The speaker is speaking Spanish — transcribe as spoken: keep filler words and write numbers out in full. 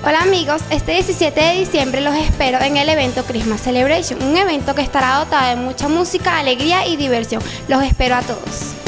Hola amigos, este diecisiete de diciembre los espero en el evento Christmas Celebration, un evento que estará dotado de mucha música, alegría y diversión. Los espero a todos.